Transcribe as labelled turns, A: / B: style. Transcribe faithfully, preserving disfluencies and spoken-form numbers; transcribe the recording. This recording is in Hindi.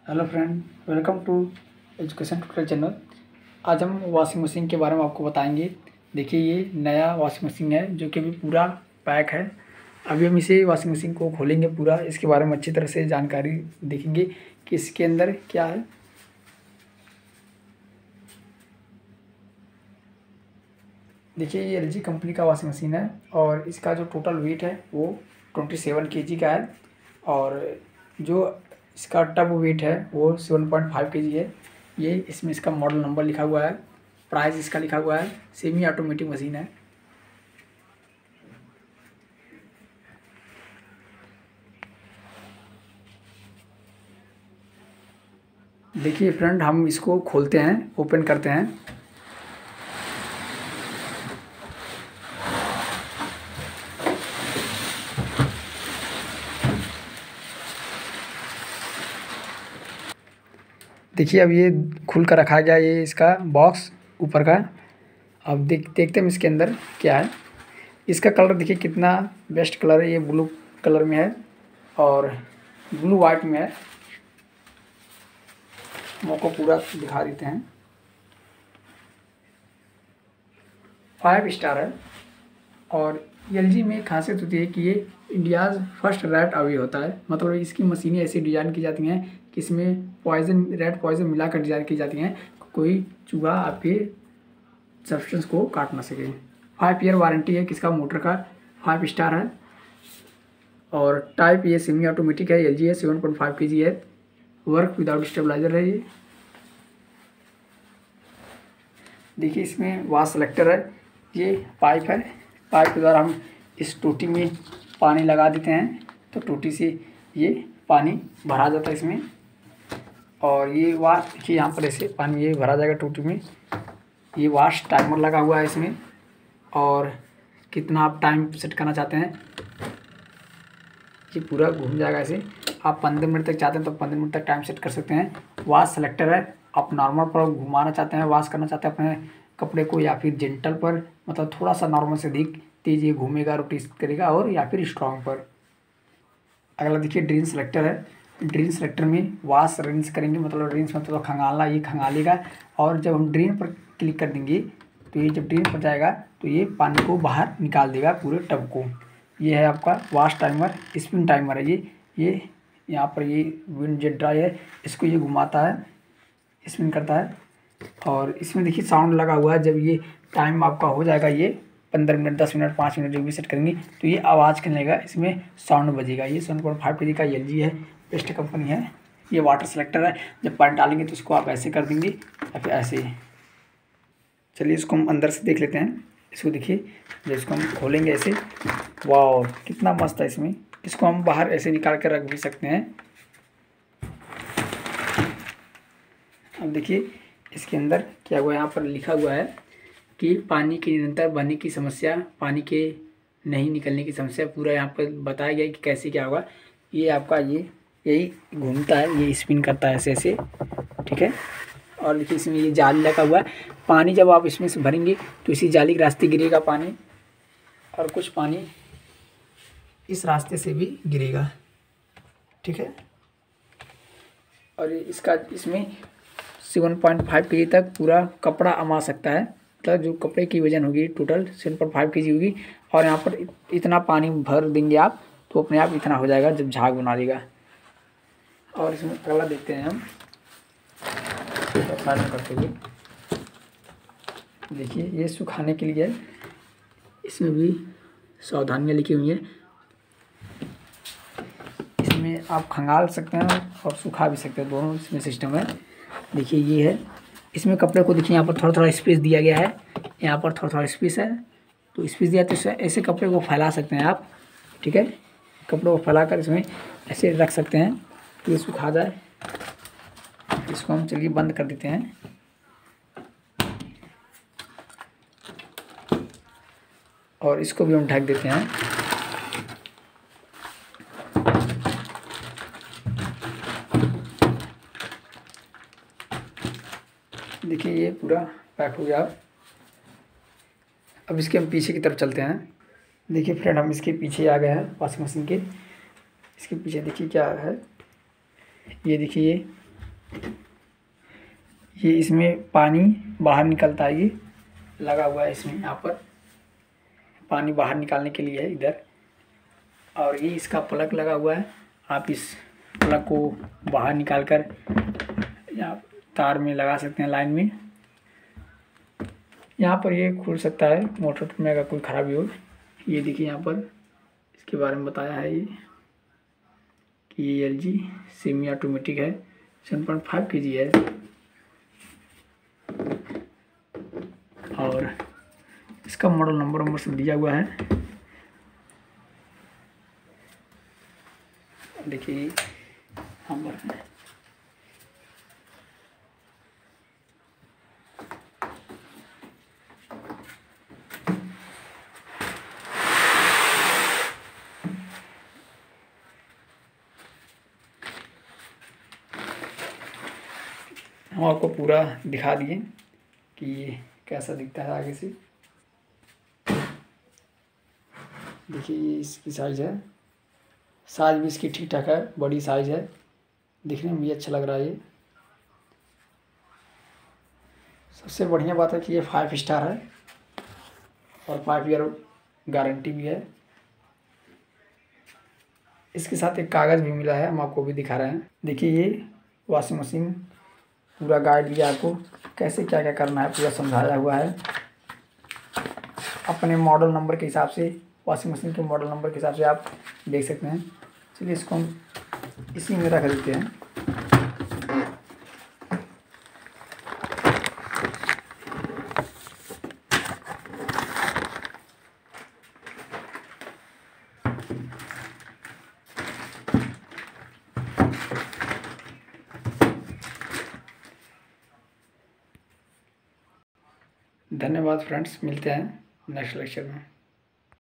A: Hello friend, welcome to education tutorial channel. आज हम वॉशिंग मशीन के बारे में आपको बताएंगे। देखिए, ये नया वॉशिंग मशीन है जो कि अभी पूरा पैक है। अभी हम इसे वॉशिंग मशीन को खोलेंगे, पूरा इसके बारे में अच्छी तरह से जानकारी देखेंगे कि इसके अंदर क्या है। देखिए, ये एल जी कंपनी का वॉशिंग मशीन है और इसका जो टोटल वेट है वो ट्वेंटी सेवन के जी का है और जो इसका टब वेट है वो seven point five K G है। ये इसमें इसका मॉडल नंबर लिखा हुआ है, प्राइस इसका लिखा हुआ है। सेमी ऑटोमेटिक मशीन है। देखिए फ्रेंड, हम इसको खोलते हैं, ओपन करते हैं। देखिए, अब ये खुल कर रखा गया, ये इसका बॉक्स ऊपर का। अब देख देखते हैं इसके अंदर क्या है। इसका कलर देखिए कितना बेस्ट कलर है। ये ब्लू कलर में है और ब्लू वाइट में है। आपको पूरा दिखा देते हैं। फाइव स्टार है और एल जी में खासियत होती है कि ये इंडियाज़ फर्स्ट रेड अवे होता है। मतलब इसकी मशीनें ऐसी डिज़ाइन की जाती हैं कि इसमें पॉइजन रेड पॉइजन मिलाकर डिज़ाइन की जाती हैं, कोई चूहा आपके सब्सटेंस को काट ना सके। फाइव ईयर वारंटी है किसका मोटर का। फाइव स्टार है और टाइप ये सेमी ऑटोमेटिक है। एल जी है, seven point five K G है। वर्क विदाउट स्टेबलाइजर है ये। देखिए, इसमें वाश सेलेक्टर है। ये पाइप है, पाइप के द्वारा हम इस टोटी में पानी लगा देते हैं तो टोटी से ये पानी भरा जाता है इसमें। और ये वाश देखिए, यहाँ पर ऐसे पानी ये भरा जाएगा टोटी में। ये वाश टाइमर लगा हुआ है इसमें और कितना आप टाइम सेट करना चाहते हैं ये पूरा घूम जाएगा ऐसे। आप पंद्रह मिनट तक चाहते हैं तो पंद्रह मिनट तक टाइम सेट कर सकते हैं। वाश सेलेक्टर है। आप नॉर्मल पर घुमाना चाहते हैं, वाश करना चाहते हैं अपने कपड़े को, या फिर जेंटल पर, मतलब थोड़ा सा नॉर्मल से अधिक तेज ये घूमेगा, रोटेट करेगा, और या फिर स्ट्रॉन्ग पर। अगला देखिए, ड्रेन सेलेक्टर है। ड्रेन सेलेक्टर में वाश रिंस करेंगे, मतलब रिंस मतलब खंगालना, ये खंगालेगा। और जब हम ड्रेन पर क्लिक कर देंगे तो ये जब ड्रेन पर जाएगा तो ये पानी को बाहर निकाल देगा पूरे टब को। ये है आपका वाश टाइमर। स्पिन टाइमर है ये ये यहाँ पर ये विंड जेट ड्राई है, इसको ये घुमाता है, स्पिन करता है। और इसमें देखिए साउंड लगा हुआ है। जब ये टाइम आपका हो जाएगा, ये पंद्रह मिनट, दस मिनट, पाँच मिनट जो भी सेट करेंगे तो ये आवाज़ करनेगा, इसमें साउंड बजेगा। ये सेवन पॉइंट फाइव के जी का एल जी है, बेस्ट कंपनी है। ये वाटर सेलेक्टर है। जब पानी डालेंगे तो इसको आप ऐसे कर देंगे या फिर ऐसे। चलिए इसको हम अंदर से देख लेते हैं। इसको देखिए, जब इसको हम खोलेंगे ऐसे, वाह कितना मस्त है इसमें। इसको हम बाहर ऐसे निकाल कर रख भी सकते हैं। अब देखिए इसके अंदर क्या हुआ, यहाँ पर लिखा हुआ है कि पानी के निरंतर बहने की समस्या, पानी के नहीं निकलने की समस्या, पूरा यहाँ पर बताया गया कि कैसे क्या होगा। ये आपका ये यही घूमता है, ये स्पिन करता है ऐसे ऐसे, ठीक है। और देखिए इसमें ये जाली लगा हुआ है। पानी जब आप इसमें से भरेंगे तो इसी जाली के रास्ते गिरेगा पानी, और कुछ पानी इस रास्ते से भी गिरेगा, ठीक है। और इसका इसमें सेवन पॉइंट फाइव के जी तक पूरा कपड़ा अमा सकता है। मतलब जो कपड़े की वजन होगी total seven point five K जी होगी। और यहाँ पर इतना पानी भर देंगे आप तो अपने आप इतना हो जाएगा जब झाग बना देगा। और इसमें अगला देखते हैं हम करते हुए। देखिए, ये सुखाने के लिए, इसमें भी सावधानियाँ लिखी हुई हैं। इसमें आप खंगाल सकते हैं और सुखा भी सकते हैं, दोनों इसमें सिस्टम है। देखिए ये है, इसमें कपड़े को देखिए यहाँ पर थोड़ा थोड़ा स्पेस दिया गया है, यहाँ पर थोड़ा थोड़ा स्पेस है, तो स्पेस दिया तो ऐसे कपड़े को फैला सकते हैं आप, ठीक है। कपड़े को फैलाकर इसमें ऐसे रख सकते हैं कि ये सूखा जाए। इसको हम चलिए बंद कर देते हैं। और इसको भी हम ढक देते हैं। देखिए ये पूरा पैक हो गया। अब इसके हम पीछे की तरफ चलते हैं। देखिए फ्रेंड, हम इसके पीछे आ गए हैं वॉशिंग मशीन के। इसके पीछे देखिए क्या है, ये देखिए ये ये इसमें पानी बाहर निकलता है, ये लगा हुआ है इसमें, यहाँ पर पानी बाहर निकालने के लिए है इधर। और ये इसका प्लग लगा हुआ है, आप इस प्लग को बाहर निकाल कर या तार में लगा सकते हैं लाइन में। यहाँ पर ये खुल सकता है मोटर में अगर कोई ख़राबी हो। ये देखिए यहाँ पर इसके बारे में बताया है ये कि ये एल जी सेमी ऑटोमेटिक है, seven point five K G है। और इसका मॉडल नंबर नंबर सब दिया हुआ है। देखिए नंबर है। हम आपको पूरा दिखा दिए कि ये कैसा दिखता है आगे से। देखिए ये इसकी साइज़ है, साइज़ भी इसकी ठीक ठाक है, बड़ी साइज़ है, दिखने में भी अच्छा लग रहा है। ये सबसे बढ़िया बात है कि ये फाइव स्टार है और फाइव ईयर गारंटी भी है। इसके साथ एक कागज़ भी मिला है, हम आपको भी दिखा रहे हैं। देखिए ये वॉशिंग मशीन पूरा गाइड दिया आपको, कैसे क्या क्या करना है पूरा समझाया हुआ है। अपने मॉडल नंबर के हिसाब से, वॉशिंग मशीन के मॉडल नंबर के हिसाब से आप देख सकते हैं। चलिए इसको हम इसी में रख देते हैं। धन्यवाद फ्रेंड्स, मिलते हैं नेक्स्ट लेक्चर में।